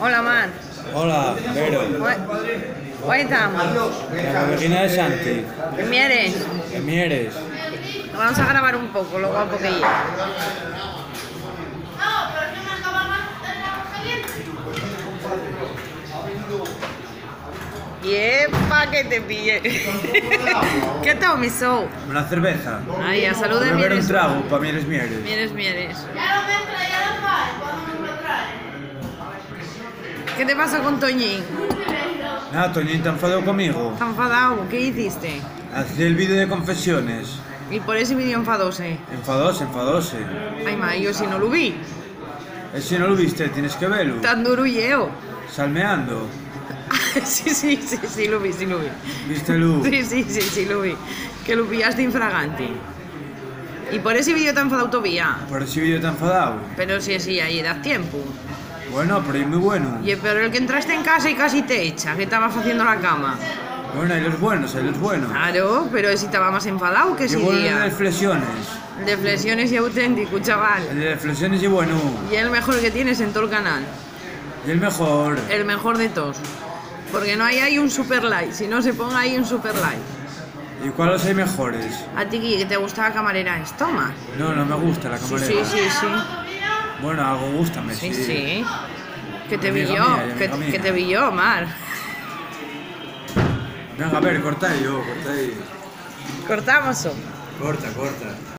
Hola, Mar. Hola, Vero. Hoy estamos. La vecina de Santi. ¿En Mieres? En Mieres. Vamos a grabar un poco lo guapo que lleva. Y epa, que te pille. ¿Qué tomes? Una cerveza. Ay, a salud de Beber un Mieres. trago para Mieres. Mieres. ¿Qué te pasa con Toñín? Nada, Toñín te enfadó conmigo. ¿Está enfadado? ¿Qué hiciste? Hacía el vídeo de confesiones. Y por ese vídeo enfadóse. Enfadóse. Ay, ma, yo si no lo vi. Si no lo viste, tienes que verlo. Tan duro llevo. Salmeando. Sí, lo vi. ¿Vístelo? Sí, lo vi. Que lo pillaste infragante. Y por ese vídeo te han enfadado todavía. Por ese vídeo te enfadado. Pero sí, ahí da tiempo. Bueno, pero es muy bueno. Y pero el que entraste en casa y casi te echa, que estabas haciendo la cama. Bueno, hay los buenos. Claro, pero si estaba más enfadado que ese bueno el día. de flexiones. El de flexiones y auténtico, chaval. El de flexiones y bueno. Y el mejor que tienes en todo el canal. Y el mejor. El mejor de todos. Porque no hay un super like, si no se ponga ahí un super like. ¿Y cuáles hay mejores? ¿A ti que te gusta la camarera esto, Mar? No me gusta la camarera. Sí. Bueno, algo gústame, sí. Sí. Que te Amiga vi yo, mía, amiga mía. que te vi yo, Mar. Venga, a ver, corta ahí. Cortamos. Corta.